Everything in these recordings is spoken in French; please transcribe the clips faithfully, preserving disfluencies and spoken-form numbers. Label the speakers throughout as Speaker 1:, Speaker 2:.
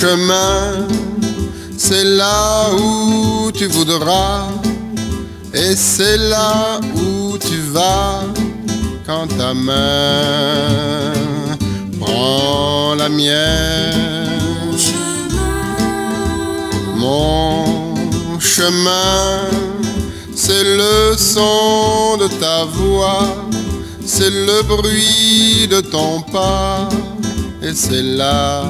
Speaker 1: chemin, c'est là où tu voudras, et c'est là où tu vas quand ta main prend la mienne. Mon chemin, c'est le son de ta voix, c'est le bruit de ton pas, et c'est là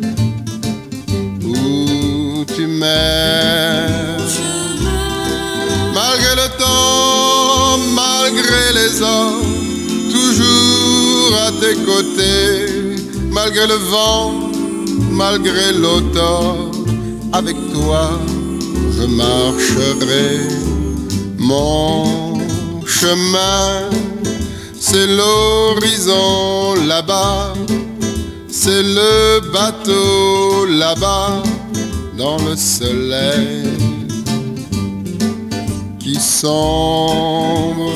Speaker 1: où tu m'aimes. Malgré le temps, malgré les hommes, toujours à tes côtés, malgré le vent, malgré l'automne, avec toi je marcherai. Mon chemin, c'est l'horizon là-bas, c'est le bateau là-bas, dans le soleil qui sombre.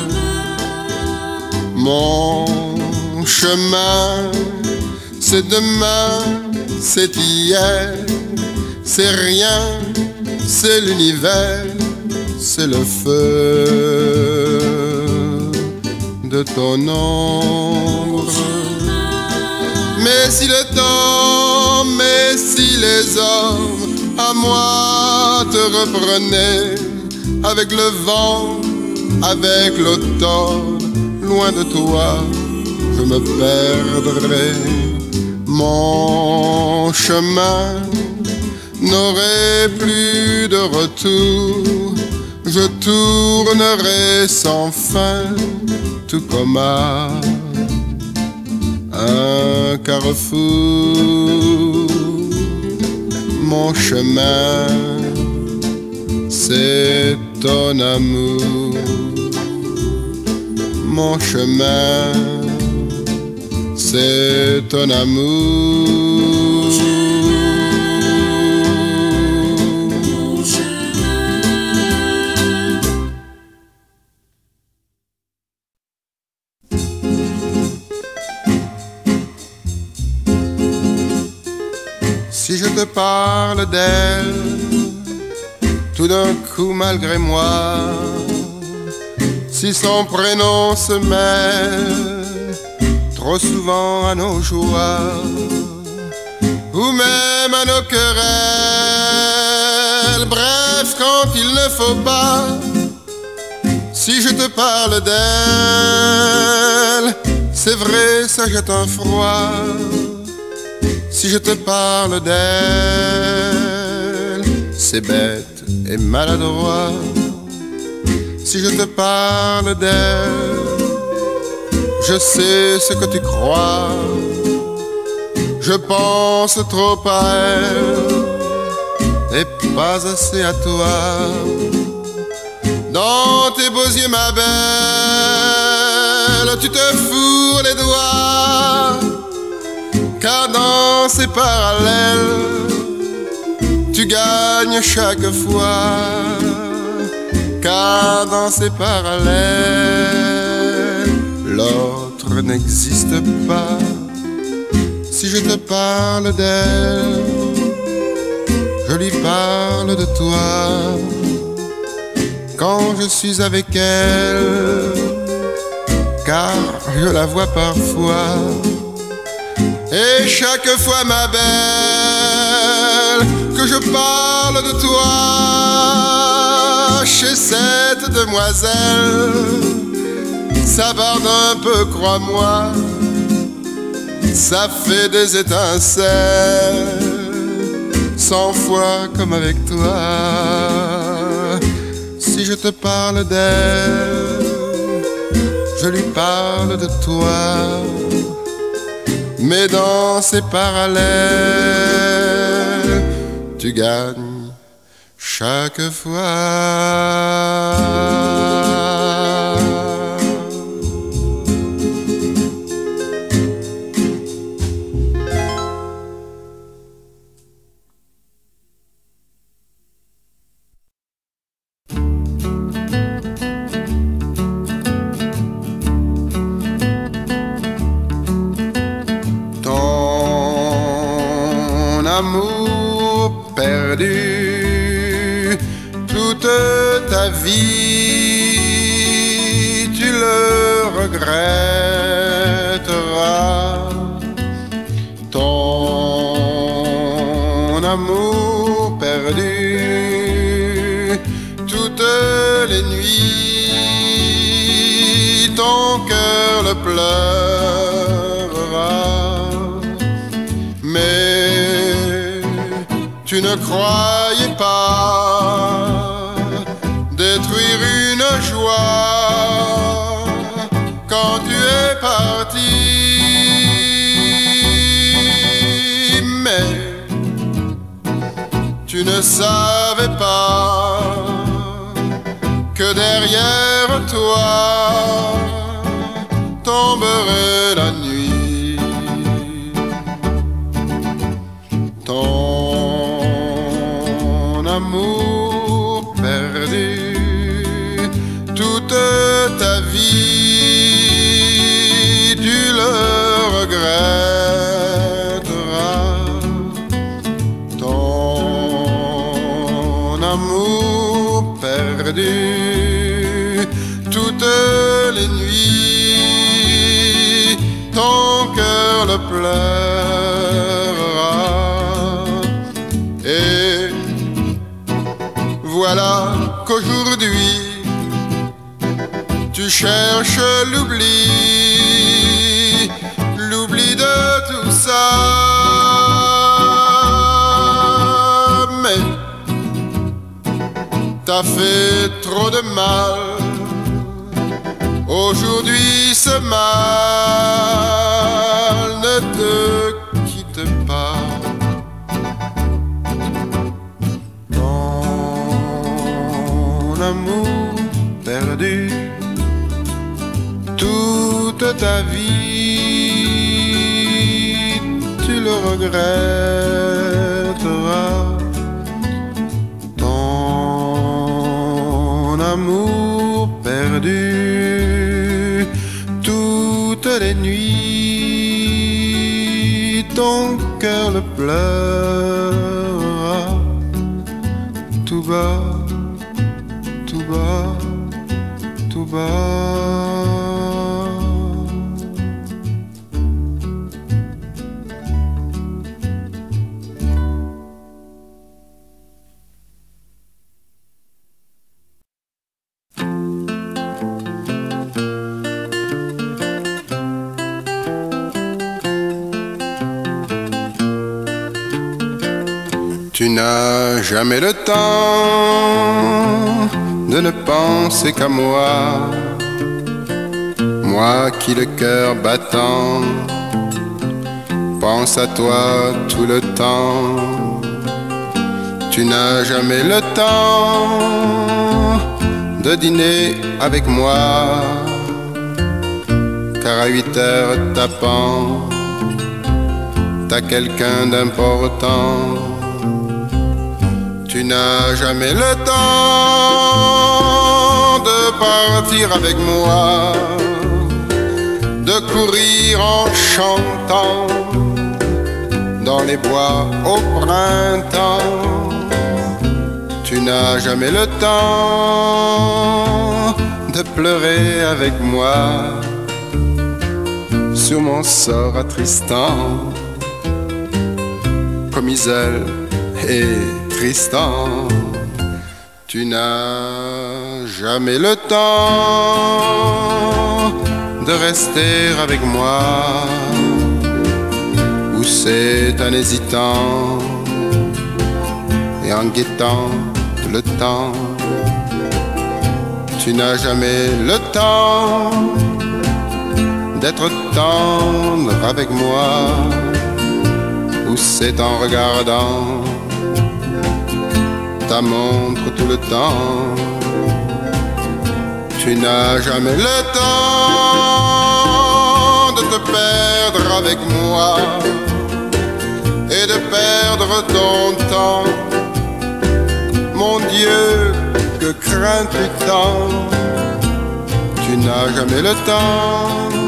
Speaker 1: Mon chemin, c'est demain, c'est hier, c'est rien, c'est l'univers, c'est le feu de ton ombre. Mais si le temps, mais si les hommes à moi te reprenaient, avec le vent, avec l'automne, loin de toi, je me perdrais. Mon chemin n'aurait plus de retour, je tournerai sans fin, tout comme à un carrefour. Mon chemin, c'est ton amour. Mon chemin, c'est ton amour. Si je te parle d'elle, tout d'un coup malgré moi, si son prénom se mêle trop souvent à nos joies, ou même à nos querelles, bref, quand il ne faut pas, si je te parle d'elle, c'est vrai, ça jette un froid. Si je te parle d'elle, c'est bête et maladroit. Si je te parle d'elle, je sais ce que tu crois. Je pense trop à elle et pas assez à toi. Dans tes beaux yeux, ma belle, tu te fourres les doigts, car dans ces parallèles, tu gagnes chaque fois. Car dans ces parallèles, l'autre n'existe pas. Si je te parle d'elle, je lui parle de toi. Quand je suis avec elle, car je la vois parfois. Et chaque fois, ma belle, que je parle de toi chez cette demoiselle, ça barde un peu, crois-moi, ça fait des étincelles, cent fois comme avec toi. Si je te parle d'elle, je lui parle de toi. Mais dans ces parallèles, tu gagnes chaque fois. Amour ta vie, tu le regretteras. Ton amour perdu, toutes les nuits, ton cœur le pleurera. Mais tu ne croyais pas détruire une joie quand tu es parti. Mais tu ne savais pas que derrière toi tomberait la nuit. Ton amour perdu, toute ta vie, tu le regretteras. Ton amour perdu, toutes les nuits, ton cœur le pleurera. Et voilà qu'aujourd'hui tu cherches l'oubli, l'oubli de tout ça. Mais t'as fait trop de mal. Aujourd'hui ce mal ne te quitte pas. Ton amour perdu, toute ta vie, tu le regretteras. Ton amour perdu, toutes les nuits, ton cœur le pleurera. Tout bas, tout bas, tout bas. Tu n'as jamais le temps de ne penser qu'à moi, moi qui le cœur battant pense à toi tout le temps. Tu n'as jamais le temps de dîner avec moi, car à huit heures tapant, t'as quelqu'un d'important. Tu n'as jamais le temps de partir avec moi, de courir en chantant dans les bois au printemps. Tu n'as jamais le temps de pleurer avec moi sur mon sort attristant, comme Iselle et Tristan. Tu n'as jamais le temps de rester avec moi, où c'est en hésitant et en guettant le temps. Tu n'as jamais le temps d'être tendre avec moi, où c'est en regardant ta montre tout le temps. Tu n'as jamais le temps de te perdre avec moi et de perdre ton temps. Mon Dieu, que crains-tu tant? Tu n'as jamais le temps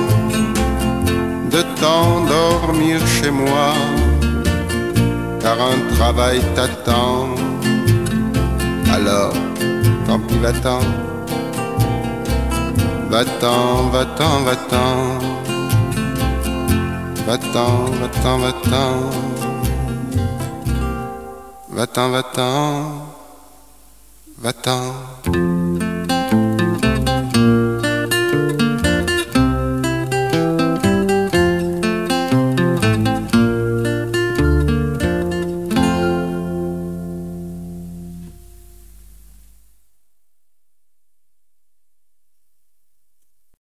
Speaker 1: de t'endormir chez moi, car un travail t'attend. Alors, tant pis, va-t'en. Va-t'en, va-t'en, va-t'en. Va-t'en, va-t'en, va-t'en. Va-t'en, va-t'en. Va-t'en.